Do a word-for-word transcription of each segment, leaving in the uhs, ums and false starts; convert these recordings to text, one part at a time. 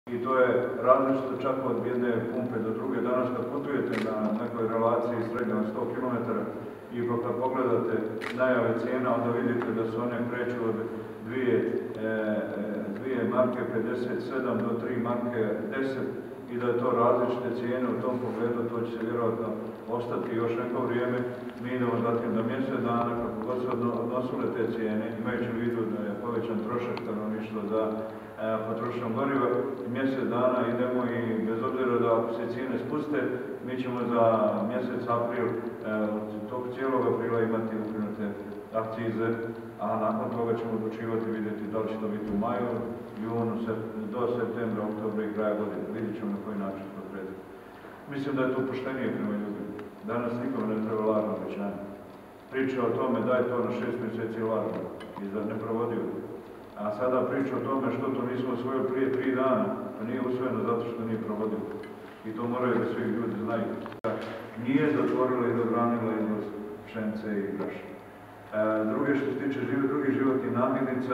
I to je različito čak od jedne pumpe do druge. Danas kad putujete na nekoj relaciji srednje od sto kilometara i kad pogledate najave cijena, onda vidite da su one kreću od dvije marke pedeset sedam do tri marke deset i da je to različite cijene u tom pogledu, to će se vjerojatno ostati još neko vrijeme. Mi idemo zatim do mjesec dana, kako god se odnosile te cijene, imajući u vidu da je povećan trošak stanovništva za potrošnjom goriva, mjesec dana idemo i bez obzira da se cijene spuste, mi ćemo za mjesec april, od tog cijelog aprila imati ukinute akcize, a nakon toga ćemo odlučivati, vidjeti da li će to biti u maju, junu, do septembra, oktobra i kraja godine. Vidjet ćemo na koji način to preti. Mislim da je to poštenije prema ljudima. Danas nikom ne treba lažno obećanje. Priča o tome da je to na šest mjeseci lažno i da ne provodio. A sada priča o tome što to nismo usvojili prije tri dana, to nije usvojeno zato što nije provodio. I to moraju da svi ljudi znaju. Nije zatvorila i zabranila izvoz pšenice i brašna. Druge što se tiče drugih životnih namirnica,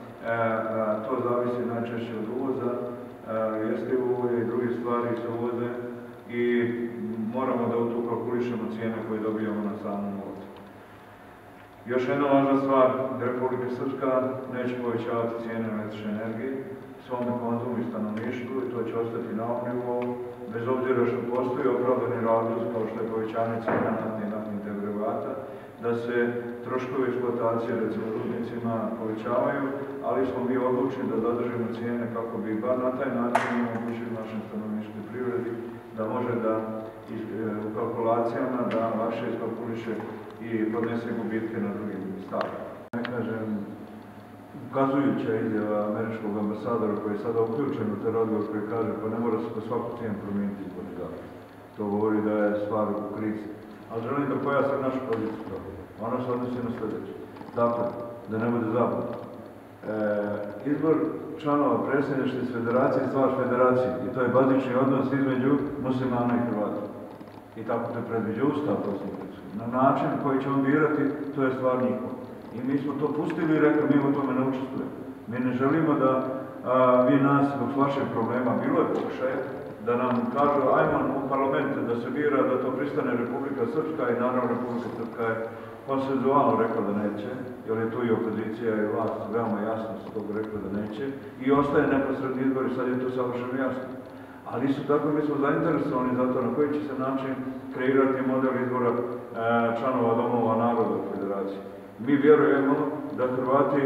to zavisi najčešće od uvoza, jeste ulje i druge stvari se uvoze i moramo da u to kalkulišemo cijene koje dobijamo na samom uvozu. Još jedna važna stvar, Republika Srpska neće povećavati cijene električne energije svome konzumu i stanovništvu i to će ostati na ovom nivou, bez obzira što postoji opravdani razlog kao što je povećanje cijena naftnih i naftnih derivata, da se troškovi eksploatacije, recimo rudnicima, povećavaju, ali smo mi odlučni da zadržimo cijene kako bi bar na taj način omogućili našem stanovništvu i privredi da može da u kalkulacijama da lakše iskalkuliše i podnese gubitke na drugim stavima. Ne kažem, ukazujuća izjava američkog ambasadora koji je sada uključen u te razgovor koji kaže pa ne mora se po svaku cijenu promijeniti izborni zakon. To govori da je stvar u krizi. Ali želim da pojasnim našu poziciju. Ona se odnosi na sljedeće. Dakle, da ne bude zabavno. Izbor članova predsjedništva iz federacije je stvar federacije i to je bazični odnos između muslimana i Hrvata. I tako to predviđa Ustav Bosne i Hercegovine. Na način koji će on birati, to je stvar njihova. I mi smo to pustili i rekli, mi u tome ne učestvujemo. Mi ne želimo da vi nas zbog vašeg problema, bilo je pokušaje, da nam kažu ajmo u parlamente da se bira, da to pristane Republika Srpska i naravno Republika Srpska je konsenzualno rekla da neće, jer je tu i opozicija i vlast veoma jasno su toga rekla da neće i ostaje neposredni izbor i sad je to savršeno jasno. Ali isto tako mi smo zainteresovani za to na koji će se način kreirati model izbora članova domova naroda u federaciji. Mi vjerujemo da Hrvati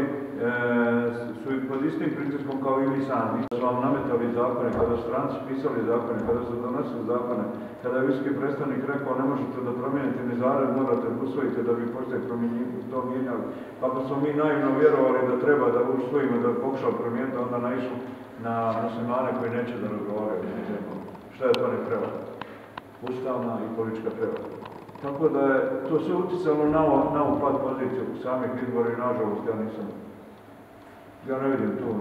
su pod istim pritiskom kao i mi sami. Kada su vam nametali zakone, kada su stranci pisali zakone, kada su donosili zakone, kada je visoki predstavnik rekao ne možete da promijenite ni zarez, morate usvojiti da bi poslije to mijenjali. Ako smo mi naivno vjerovali da treba da usvojimo, da pokušao promijeniti, onda naišli na muslimane koji neće da razgovaraju. Šta je to ne prevara? Ustavna i politička prevara. Tako da je to sve uticalo na upad pozicije u samih izbora i nažalost ja nisam, ja ne vidim tu,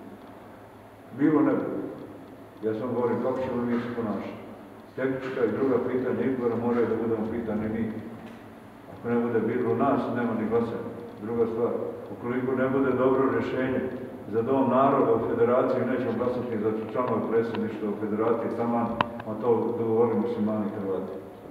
bilo ne bilo. Ja sam govorim kako ćemo mi se ponašati. Tehnička i druga pitanja izbora moraju da budemo pitani mi. Ako ne bude bilo nas, nema ni glasanja. Druga stvar, ukoliko ne bude dobro rješenje za dom naroda u federaciji, nećemo glasati za članove predsjedništva u federaciji, taman, a to dogovorili muslimani i Hrvati.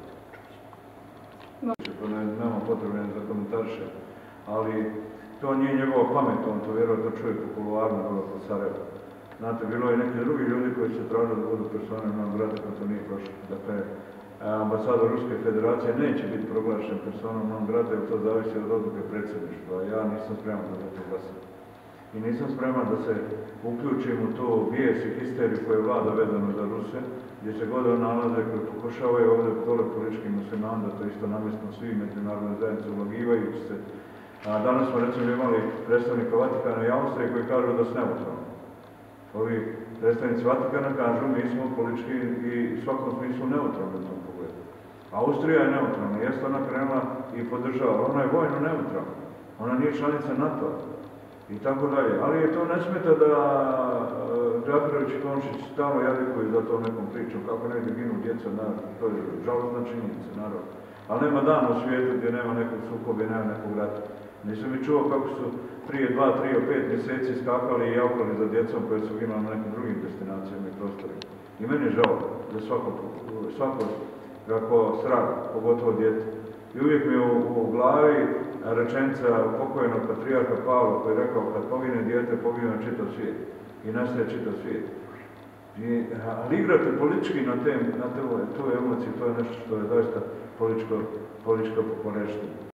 Nema potrebe za komentarše, ali to nije njegova pamet, on to vjerojatno čuje popularno po Sarajevu. Znate, bilo je neki drugi ljudi koji se tražili da budu persone non grata, kad to nije prošlo. Dakle, ambasador Ruske federacije neće biti proglašen personom non grata, jer to zavisi od odluke predsjedništva. Ja nisam spreman da to glasam. I nisam spreman da se uključim u to bijes i histeriju koje vlada vezano za Ruse, gdje se god nalaze koji pokušavaju ovdje dole političkim musliman, da to isto namjesno svi međunarodne zajednice ulogivajući se. A danas smo recimo imali predstavnika Vatikana i Austrije koji kažu da su neutralni. Ovi predstavnici Vatikana kažu mi smo politički i u svakom smislu neutralni u tom pogledu. Austrija je neutralna, jeste ona krenula i podržava, ona je vojno neutralna, ona nije članica NATO-a. I tako dalje. Ali to ne smeta da Đapirović i Komšić stalno jadikuju za to nekom pričom, kako negdje ginu djeca, to je žalostna činjenica, naravno. Ali nema dana u svijetu gdje nema nekog sukoba i nema nekog rata. Nisam i čuo kako su prije dva, tri, pet mjeseci skakali i javkali za djecom koje su imali na nekim drugim destinacijama i prostorima. I meni je žao za svako, svako kako strah, pogotovo djete. I uvijek mi je u, u glavi rečenica pokojnog patrijarha Pavla koji je rekao kad pogine dijete, pogine čitav svijet i nastaje čitav svijet. I, ali igrati politički na, tem, na te, tu emociju, to je nešto što je doista političko, političko ponešteno.